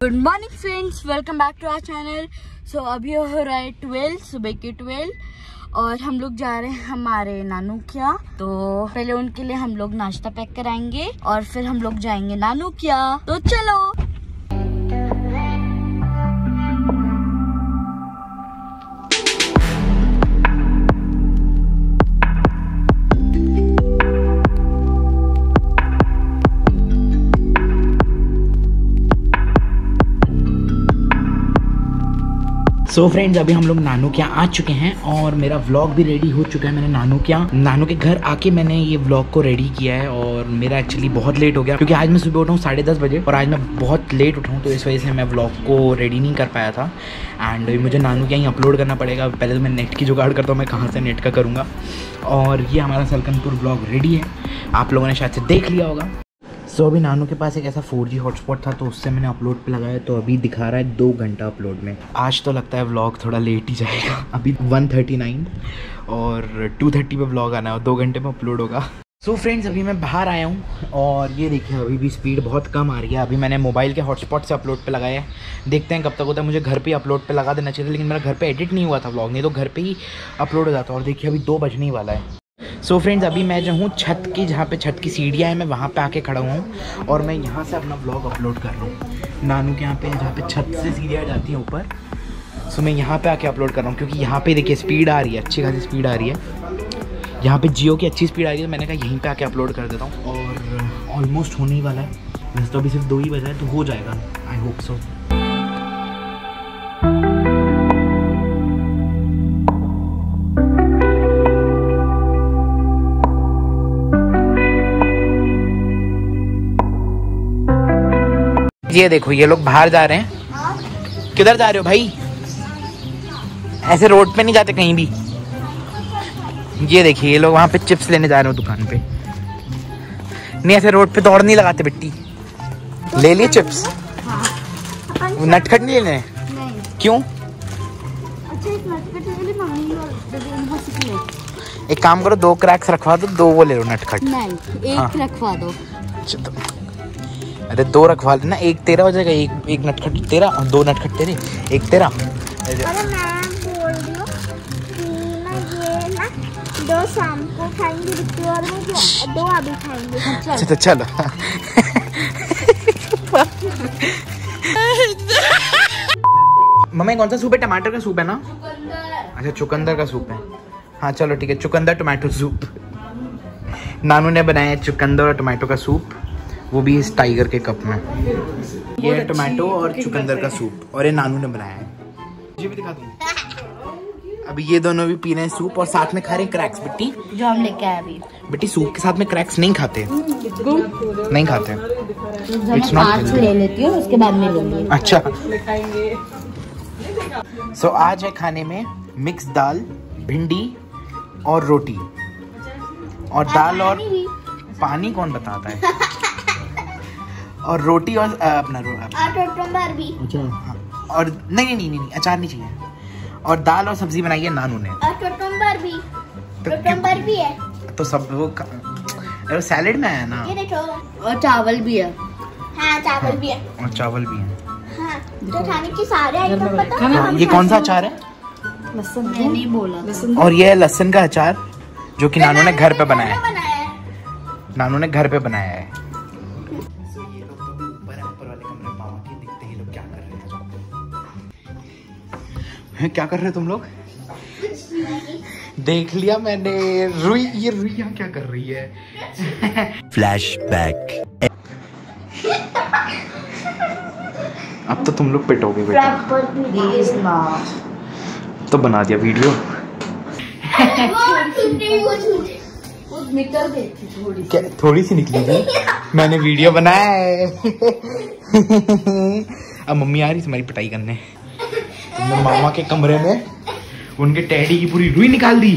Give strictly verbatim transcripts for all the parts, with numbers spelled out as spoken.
Good morning friends, welcome back to our channel. So अभी हो रहा है ट्वेल्व, सुबह के ट्वेल्व और हम लोग जा रहे हैं हमारे नानू के यहाँ। तो पहले उनके लिए हम लोग नाश्ता पैक कराएंगे और फिर हम लोग जाएंगे नानू के यहाँ। तो चलो। सो so फ्रेंड्स, अभी हम लोग नानू के यहाँ आ चुके हैं और मेरा व्लॉग भी रेडी हो चुका है। मैंने नानू के यहाँ नानू के घर आके मैंने ये व्लॉग को रेडी किया है और मेरा एक्चुअली बहुत लेट हो गया क्योंकि आज मैं सुबह उठा हूँ साढ़े दस बजे और आज मैं बहुत लेट उठा हूँ, तो इस वजह से मैं व्लॉग को रेडी नहीं कर पाया था। एंड मुझे नानू के यहाँ अपलोड करना पड़ेगा। पहले तो मैं नेट की जुगाड़ करता हूँ, मैं कहाँ से नेट का करूँगा। और ये हमारा सलकनपुर व्लॉग रेडी है, आप लोगों ने शायद से देख लिया होगा। सो so, अभी नानू के पास एक ऐसा फोर जी हॉटस्पॉट था तो उससे मैंने अपलोड पे लगाया, तो अभी दिखा रहा है दो घंटा अपलोड में। आज तो लगता है व्लॉग थोड़ा लेट ही जाएगा। अभी वन थर्टी नाइन और टू थर्टी पे व्लॉग आना है और दो घंटे में अपलोड होगा। सो so फ्रेंड्स, अभी मैं बाहर आया हूँ और ये देखिए अभी भी स्पीड बहुत कम आ रही है। अभी मैंने मोबाइल के हॉटस्पॉट से अपलोड पे लगाया है, देखते हैं कब तक होता है। मुझे घर पे अपलोड पे लगा देना चाहिए, लेकिन मेरा घर पे एडिट नहीं हुआ था व्लॉग, नहीं तो घर पे ही अपलोड हो जाता। और देखिए अभी दो बजने ही वाला है। सो so फ्रेंड्स, अभी मैं जो हूँ छत की, जहाँ पे छत की सीढ़ियाँ हैं, मैं वहाँ पे आके खड़ा हुआ हूँ और मैं यहाँ से अपना व्लॉग अपलोड कर रहा हूँ। नानू के यहाँ पे जहाँ पे छत से सीढ़ियाँ जाती हैं ऊपर, सो so मैं यहाँ पे आके अपलोड कर रहा हूँ क्योंकि यहाँ पे देखिए स्पीड आ रही है, अच्छी खासी स्पीड आ रही है। यहाँ पे जियो की अच्छी स्पीड आ रही है, तो मैंने कहा यहीं पे आके अपलोड कर देता हूँ। और ऑलमोस्ट होने ही वाला है, वैसे तो अभी सिर्फ दो ही बजा है, तो हो जाएगा, आई होप सो। ये देखो ये लोग बाहर जा रहे हैं। किधर जा रहे हो भाई? ऐसे रोड पे नहीं जाते कहीं भी। ये देखिए ये लोग वहाँ पे चिप्स लेने जा रहे हो दुकान पे। नहीं, ऐसे रोड पे दौड़ नहीं लगाते बिट्टी। ले लिए चिप्स? हाँ। नटखट नहीं लेने? नहीं। क्यों? अच्छा, एक नटखट ले ली मम्मी और एक काम करो, दो क्रैक्स रखवा दो, दो वो ले लो नटखट। नहीं, एक हाँ। रखवा दो। अरे दो रखवा लेना, एक तेरा हो जाएगा, एक एक नटखट तेरा और दो नटखट तेरे, एक तेरा। अरे मैं बोल रही हूँ कि ना ये ना दो शाम को खाएंगे बिट्टू और मैं, दो अभी खाएंगे। अच्छा तो चलो। मम्मी कौन सा सूप है? टमाटर का सूप है ना? अच्छा, चुकंदर का सूप है। हाँ चलो ठीक है, चुकंदर टमाटो सूप। नानू ने बनाया है चुकंदर और टमाटो का सूप, वो भी इस टाइगर के कप में। ये है टमाटो और चुकंदर का सूप और ये नानू ने बनाया है। ये भी दिखा दूँ। अभी ये दोनों भी पी रहे हैं सूप और साथ में खा रहे हैं क्रैक्स। बिट्टी जो हम लेके आए अभी। बिट्टी सूप के साथ में क्रैक्स नहीं खाते, नहीं खाते। इट्स नॉट ले लेती हूँ, उसके बाद में लूंगी। अच्छा। सो so, आज है खाने में मिक्स दाल, भिंडी और रोटी। और दाल और पानी कौन बताता है? और रोटी और अपना रो भी। अच्छा हाँ। और नहीं नहीं नहीं नहीं अचार नहीं चाहिए। और दाल और सब्जी बनाई है नानू ने। और टोटम्बर भी। टोटम्बर भी है तो सब वो अरे सैलेड में है ना। ये देखो। और चावल भी है। हाँ चावल हाँ, भी है। और चावल भी है। हाँ, तो खाने की सारे आइटम पता है। हाँ, ये कौन सा अचार है? लहसुन। मैं नहीं बोला। और ये है लहसुन का अचार जो कि नानू ने घर पे बनाया है। नानू ने घर पे बनाया है। क्या कर रहे हो तुम लोग? देख लिया मैंने। रुई, ये रुई यहाँ क्या कर रही है? फ्लैशबैक। अब तो तुम लोग पिटोगे बेटा। तो बना दिया वीडियो। क्या थोड़ी सी निकली थी? मैंने वीडियो बनाया है। अब मम्मी आ रही तुम्हारी पिटाई करने। तुमने मामा के कमरे में उनके टैडी की पूरी रुई निकाल दी।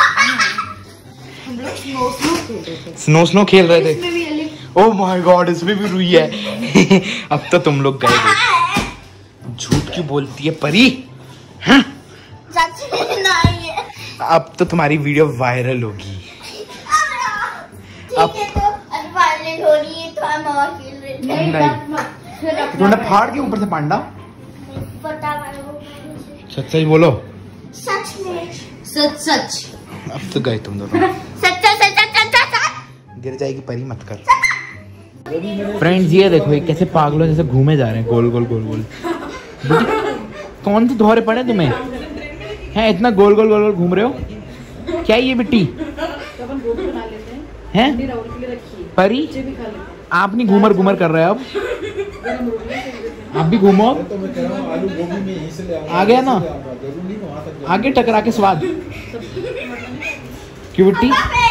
हम लोग स्नो स्नो खेल रहे थे। स्नो स्नो खेल रहे थे। ओह माय गॉड, इसमें भी रुई है। अब तो तुम लोग गए थे। झूठ क्यों बोलती है परी? हाँ? अब तो तुम्हारी वीडियो वायरल होगी। अब तो वायरल हो रही है तो हम और खेल रहे थे। तूने फाड़ के ऊपर से पांडा। पता मेरे को। सच सच बोलो। सच में। सच सच। अब तो गए तुम दोनों। सच सच सच सच सच। गिर जाएगी परी, मत कर। फ्रेंड्स ये देखो ये कैसे पागलों जैसे घूमे जा रहे हैं गोल गोल गोल गोल। कौन से धोरे पड़े तुम्हें हैं, इतना गोल गोल गोल गोल घूम रहे हो? क्या ये मिट्टी हैं? परी आप नहीं घूमर घूमर कर रहे हो अब? आप भी घूमो। आ गया ना, आगे टकरा के स्वाद। क्यों मिट्टी?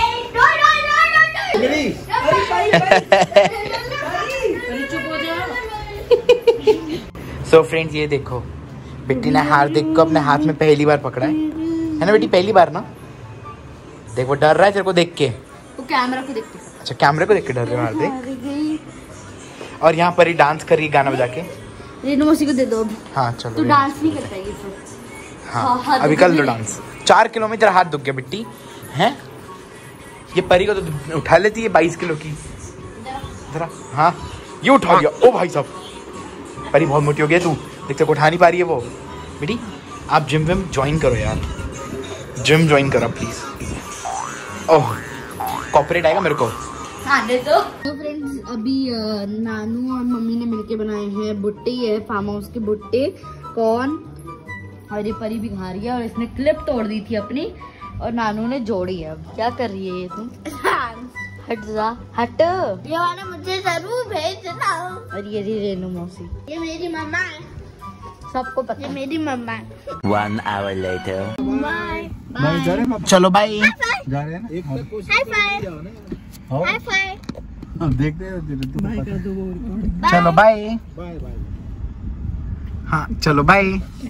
सो फ्रेंड्स ये देखो बिट्टी ने हार्दिक को अपने हाथ में पहली बार पकड़ा है, है ना बेटी? पहली बार ना? देख वो डर रहा है तेरे को देख के। वो कैमरा को देख के। अच्छा कैमरे को देख के डर रहे हो हार्दिक। और यहाँ पर ही डांस कर रही है गाना बजा के। रेनू मौसी को दे दो। हाँ चलो। तू डांस नहीं करता ये सब। हाँ, हाँ अभी कर लो डांस। चार किलो में तेरा हाथ दुख गया बिट्टी है। ये परी को तो उठा लेती है बाईस किलो की जरा। हाँ ये उठा लिया। ओ भाई साहब परी बहुत मोटी हो गई तू, देख तक उठा नहीं पा रही है वो। बेटी आप जिम विम ज्वाइन करो यार, जिम ज्वाइन करो प्लीज। ओह कॉर्पोरेट आएगा मेरे को। हाँ दे दो। तो फ्रेंड्स अभी नानू और मम्मी ने मिलके बनाए हैं भुट्टे, है फार्म हाउस के भुट्टे कौन। और ये परी भी खा रही है और इसने क्लिप तोड़ दी थी अपनी और नानू ने जोड़ी है। अब क्या कर रही है ये तुम? हट जा हट। ये वाला मुझे जरूर भेजना। और ये रही रेनू मौसी, ये मेरी मम्मा है, सबको पता ये है। मेरी मम्मा है। One hour later. Bye bye चलो बाय। जा रहे हैं ना एक हाई फाइव हाई फाइव। हम देखते हैं। चलो बाय। Bye bye. हाँ चलो बाय।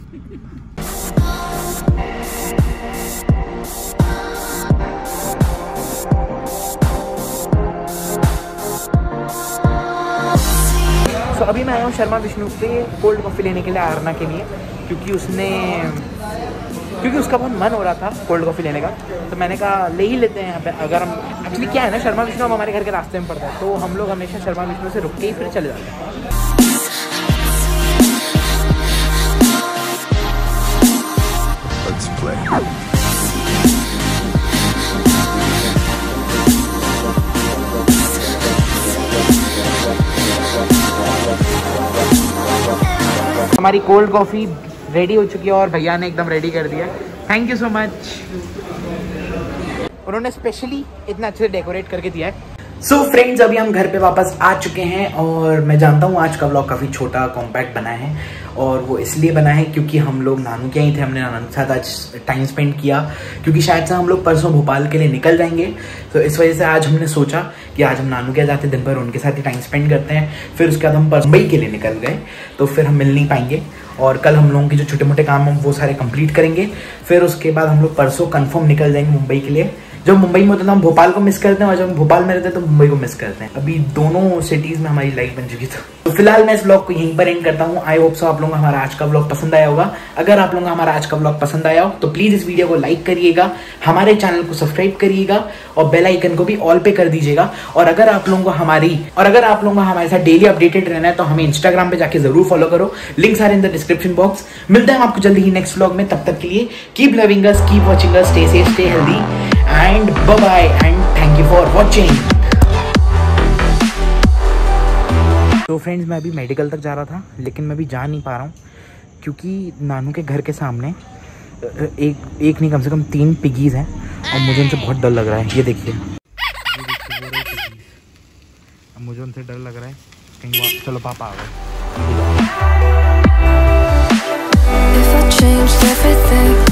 तो so, अभी मैं आया हूँ शर्मा विष्णु से कोल्ड कॉफ़ी लेने के लिए आरना के लिए, क्योंकि उसने क्योंकि उसका बहुत मन हो रहा था कोल्ड कॉफ़ी लेने का। तो मैंने कहा ले ही लेते हैं यहाँ पे। अगर हम एक्चुअली क्या है ना, शर्मा विष्णु अब हमारे घर के रास्ते में पड़ता है, तो हम लोग हमेशा शर्मा विष्णु से रुक के ही फिर चले जाते हैं। Let's play. हमारी कोल्ड कॉफ़ी रेडी हो चुकी है और भैया ने एकदम रेडी कर दिया। Thank you so much. उन्होंने स्पेशली इतना अच्छे से डेकोरेट करके दिया है। सो so फ्रेंड्स अभी हम घर पे वापस आ चुके हैं और मैं जानता हूँ आज का व्लॉग काफ़ी छोटा कॉम्पैक्ट बना है, और वो इसलिए बना है क्योंकि हम लोग नानू के ही थे। हमने नानू के साथ आज टाइम स्पेंड किया, क्योंकि शायद से हम लोग परसों भोपाल के लिए निकल जाएंगे। तो इस वजह से आज हमने सोचा कि आज हम नानू के जाते दिन भर उनके साथ ही टाइम स्पेंड करते हैं। फिर उसके बाद हम परसों मुंबई के लिए निकल गए, तो फिर हम मिल नहीं पाएंगे। और कल हम लोगों के जो छोटे मोटे काम हम वो सारे कंप्लीट करेंगे। फिर उसके बाद हम लोग परसों कंफर्म निकल जाएंगे मुंबई के लिए। जब मुंबई में होते हैं तो हम भोपाल को मिस करते हैं, और जब हम भोपाल में रहते हैं तो मुंबई को मिस करते हैं। अभी दोनों सिटीज में हमारी लाइफ बन चुकी थी। तो फिलहाल मैं इस ब्लॉग को यहीं पर एंड करता हूँ। आई होप सो आप लोगों को हमारा आज का ब्लॉग पसंद आया होगा। अगर आप लोगों को हमारा आज का ब्लॉग पसंद आया हो तो प्लीज इस वीडियो को लाइक करिएगा, हमारे चैनल को सब्सक्राइब करिएगा और बेल आइकन को भी ऑल पे कर दीजिएगा। और अगर आप लोगों को हमारी और अगर आप लोगों को हमारे साथ डेली अपडेटेड रहना है तो हमें इंस्टाग्राम पे जाके जरूर फॉलो करो। Links are in the description box. मिलते हैं आपको जल्दी ही नेक्स्ट ब्लॉग में। तब तक के लिए keep loving us, keep watching us, stay safe, stay healthy and bye bye and thank you for watching। तो फ्रेंड्स मैं अभी मेडिकल तक जा रहा था, लेकिन मैं अभी जा नहीं पा रहा हूँ क्योंकि नानू के घर के सामने एक एक नहीं कम से कम तीन पिगीज हैं और मुझे उनसे बहुत डर लग रहा है। ये देखिए, अब मुझे उनसे डर लग रहा है कहीं। चलो पापा आ गए।